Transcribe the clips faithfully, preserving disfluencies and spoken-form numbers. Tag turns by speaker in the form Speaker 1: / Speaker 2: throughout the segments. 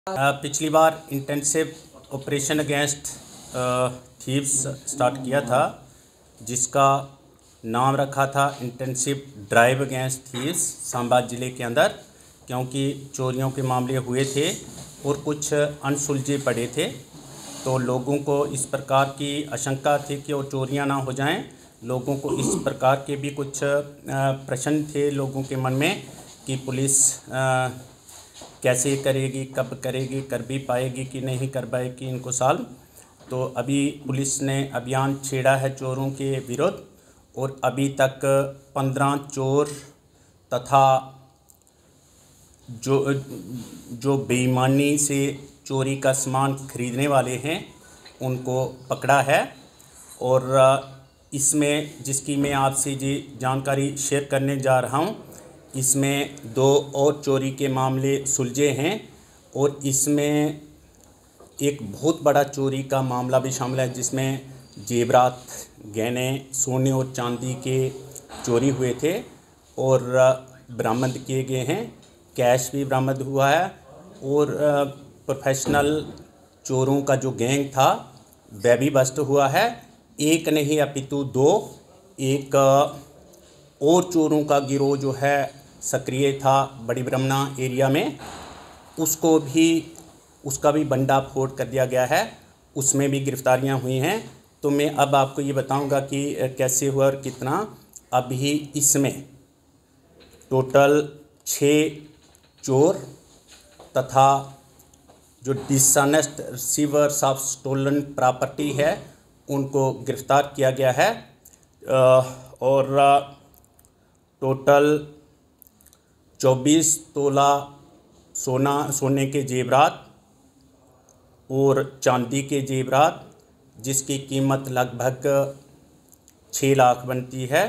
Speaker 1: पिछली बार intensive operation against thieves start किया था, जिसका नाम रखा था intensive drive against thieves Samba ज़िले के अंदर, क्योंकि चोरियों के मामले हुए थे और कुछ अनसुलझे पड़े थे। तो लोगों को इस प्रकार की आशंका थी कि वो चोरियां ना हो जाएं। लोगों को इस प्रकार के भी कुछ प्रश्न थे लोगों के मन में कि पुलिस कैसे करेगी, कब करेगी, कर भी पाएगी कि नहीं कर पाएगी इनको सॉल्व। तो अभी पुलिस ने अभियान छेड़ा है चोरों के विरुद्ध, और अभी तक पंद्रह चोर तथा जो जो बेईमानी से चोरी का सामान खरीदने वाले हैं उनको पकड़ा है। और इसमें जिसकी मैं आपसे जी जानकारी शेयर करने जा रहा हूं, इसमें दो और चोरी के मामले सुलझे हैं, और इसमें एक बहुत बड़ा चोरी का मामला भी शामिल है, जिसमें जेवरात, गहने, सोने और चांदी के चोरी हुए थे और बरामद किए गए हैं। कैश भी बरामद हुआ है, और प्रोफेशनल चोरों का जो गैंग था वह भी बस्ट हुआ है। एक नहीं अपितु दो, एक और चोरों का गिरोह जो है सक्रिय था बड़ी ब्रह्मणा एरिया में, उसको भी उसका भी भंडाफोड़ कर दिया गया है, उसमें भी गिरफ्तारियां हुई हैं। तो मैं अब आपको ये बताऊंगा कि कैसे हुआ और कितना। अभी इसमें टोटल छः चोर तथा जो dishonest receivers of stolen property है उनको गिरफ्तार किया गया है। और टोटल चौबीस तोला सोना सोने के जेवरात और चांदी के जेवरात, जिसकी कीमत लगभग छः लाख बनती है,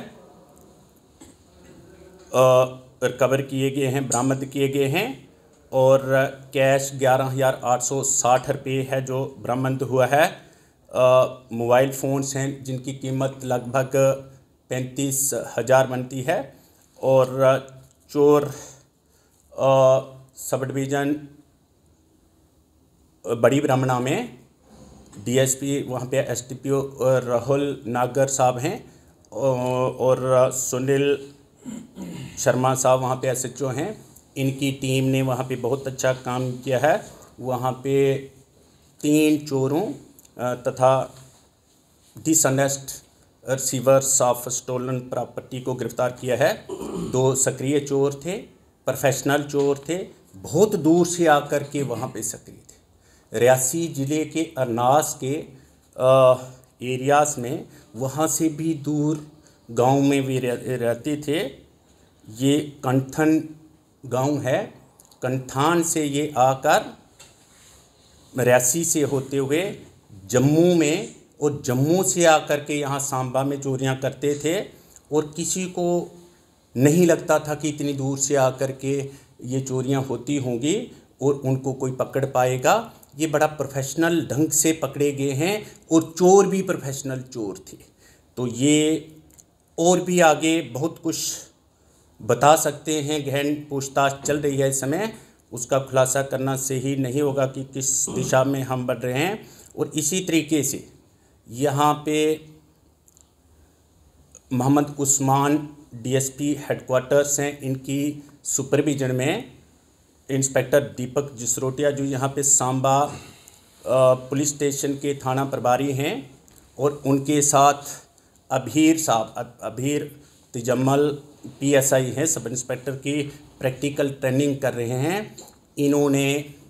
Speaker 1: रिकवर किए गए हैं, बरामद किए गए हैं। और कैश ग्यारह हज़ार आठ सौ साठ रुपये है जो बरामद हुआ है। मोबाइल फ़ोन्स हैं जिनकी कीमत लगभग पैंतीस हज़ार बनती है। और चोर सब डिवीज़न बड़ी ब्राह्मणा में डीएसपी वहाँ पे एसटीपीओ राहुल नागर साहब हैं, और सुनील शर्मा साहब वहाँ पे एसएचओ हैं। इनकी टीम ने वहाँ पे बहुत अच्छा काम किया है। वहाँ पे तीन चोरों तथा dishonest receivers of stolen property को गिरफ्तार किया है। दो सक्रिय चोर थे, प्रोफेशनल चोर थे, बहुत दूर से आकर के वहाँ पे सक्रिय थे। रियासी ज़िले के अरनास के एरियाज़ में, वहाँ से भी दूर गांव में भी रहते थे। ये कंठन गांव है, कंठान से ये आकर रियासी से होते हुए जम्मू में, और जम्मू से आकर के यहाँ सांबा में चोरियाँ करते थे। और किसी को नहीं लगता था कि इतनी दूर से आकर के ये चोरियाँ होती होंगी और उनको कोई पकड़ पाएगा। ये बड़ा प्रोफेशनल ढंग से पकड़े गए हैं, और चोर भी प्रोफेशनल चोर थे। तो ये और भी आगे बहुत कुछ बता सकते हैं। गहन पूछताछ चल रही है इस समय, उसका खुलासा करना सही नहीं होगा कि किस दिशा में हम बढ़ रहे हैं। और इसी तरीके से यहाँ पे मोहम्मद उस्मान डीएसपी हेडक्वार्टर्स हैं, इनकी सुपरविजन में इंस्पेक्टर दीपक जसरोटिया जो यहाँ पे सांबा पुलिस स्टेशन के थाना प्रभारी हैं, और उनके साथ अभीर साहब अभीर तिजम्मल पीएसआई हैं, सब इंस्पेक्टर की प्रैक्टिकल ट्रेनिंग कर रहे हैं। इन्होंने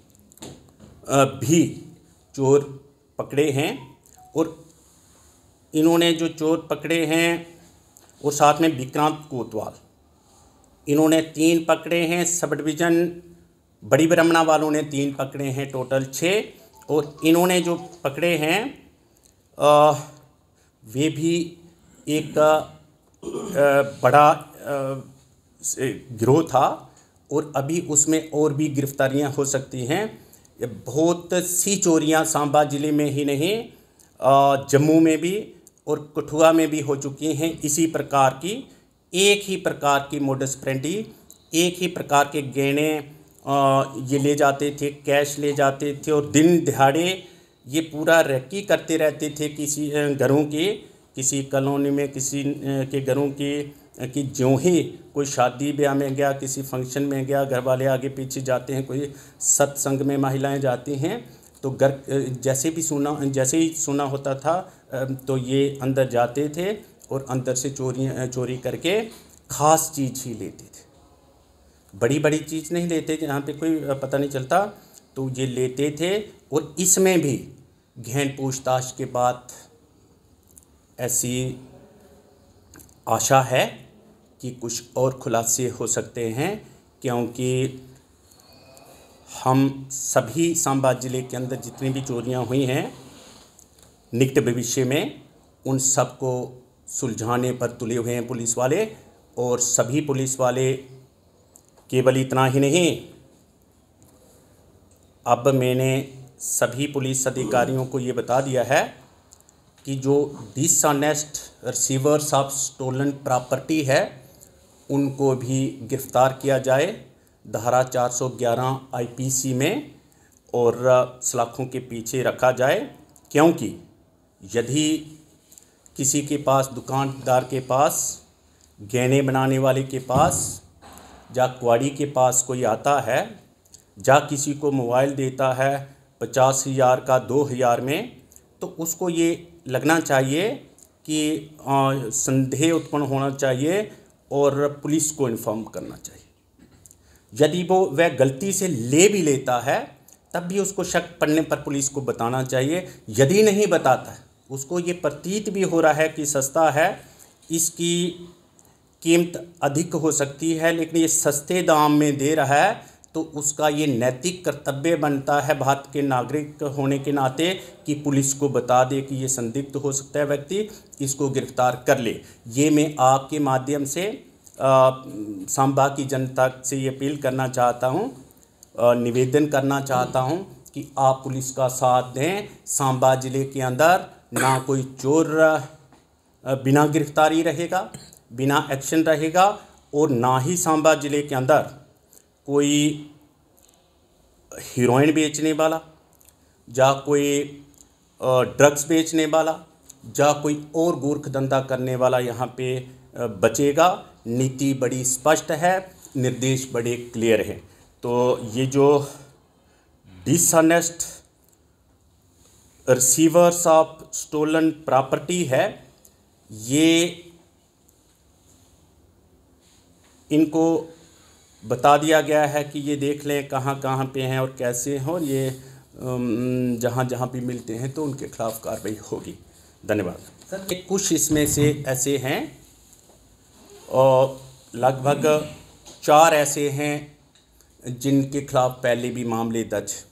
Speaker 1: भी चोर पकड़े हैं, और इन्होंने जो चोर पकड़े हैं और साथ में विक्रांत कोतवाल, इन्होंने तीन पकड़े हैं। सब डिवीज़न बड़ी ब्राह्मणा वालों ने तीन पकड़े हैं, टोटल छः। और इन्होंने जो पकड़े हैं आ, वे भी एक आ, बड़ा गिरोह था, और अभी उसमें और भी गिरफ्तारियां हो सकती हैं। बहुत सी चोरियां सांबा ज़िले में ही नहीं, जम्मू में भी और कठुआ में भी हो चुकी हैं इसी प्रकार की। एक ही प्रकार की मोडस ऑपरेंडी, एक ही प्रकार के गहने ये ले जाते थे, कैश ले जाते थे और दिन दिहाड़े ये पूरा रेकी करते रहते थे किसी घरों की, किसी कॉलोनी में किसी के घरों की कि ज्यों ही कोई शादी ब्याह में गया, किसी फंक्शन में गया, घर वाले आगे पीछे जाते हैं, कोई सत्संग में महिलाएं जाती हैं, तो घर जैसे भी सुना जैसे ही सुना होता था तो ये अंदर जाते थे और अंदर से चोरी चोरी करके ख़ास चीज़ ही लेते थे। बड़ी बड़ी चीज़ नहीं लेते जहाँ पे कोई पता नहीं चलता, तो ये लेते थे। और इसमें भी गहन पूछताछ के बाद ऐसी आशा है कि कुछ और खुलासे हो सकते हैं, क्योंकि हम सभी सांबा ज़िले के अंदर जितनी भी चोरियां हुई हैं निकट भविष्य में, उन सब को सुलझाने पर तुले हुए हैं पुलिस वाले। और सभी पुलिस वाले केवल इतना ही नहीं, अब मैंने सभी पुलिस अधिकारियों को ये बता दिया है कि जो dishonest receivers of stolen property है उनको भी गिरफ़्तार किया जाए धारा चार सौ ग्यारह आईपीसी में और सलाखों के पीछे रखा जाए। क्योंकि यदि किसी के पास, दुकानदार के पास, गहने बनाने वाले के पास, या कुआड़ी के पास कोई आता है, या किसी को मोबाइल देता है पचास हज़ार का दो हज़ार में, तो उसको ये लगना चाहिए कि संदेह उत्पन्न होना चाहिए और पुलिस को इन्फॉर्म करना चाहिए। यदि वो वह गलती से ले भी लेता है तब भी उसको शक पड़ने पर पुलिस को बताना चाहिए। यदि नहीं बताता है, उसको ये प्रतीत भी हो रहा है कि सस्ता है, इसकी कीमत अधिक हो सकती है, लेकिन ये सस्ते दाम में दे रहा है, तो उसका ये नैतिक कर्तव्य बनता है भारत के नागरिक होने के नाते कि पुलिस को बता दे कि ये संदिग्ध हो सकता है व्यक्ति, इसको गिरफ़्तार कर ले। ये मैं आपके माध्यम से सांबा की जनता से ये अपील करना चाहता हूँ, निवेदन करना चाहता हूँ कि आप पुलिस का साथ दें। सांबा ज़िले के अंदर ना कोई चोर बिना गिरफ्तारी रहेगा, बिना एक्शन रहेगा, और ना ही सांबा ज़िले के अंदर कोई हीरोइन बेचने वाला, या कोई ड्रग्स बेचने वाला, या कोई और गोरख धंधा करने वाला यहाँ पे बचेगा। नीति बड़ी स्पष्ट है, निर्देश बड़े क्लियर हैं। तो ये जो dishonest receivers of stolen property है, ये इनको बता दिया गया है कि ये देख लें कहाँ कहाँ पे हैं और कैसे हैं, और ये जहाँ जहाँ भी मिलते हैं तो उनके खिलाफ़ कार्रवाई होगी। धन्यवाद सर। कुछ इसमें से ऐसे हैं और लगभग चार ऐसे हैं जिनके खिलाफ़ पहले भी मामले दर्ज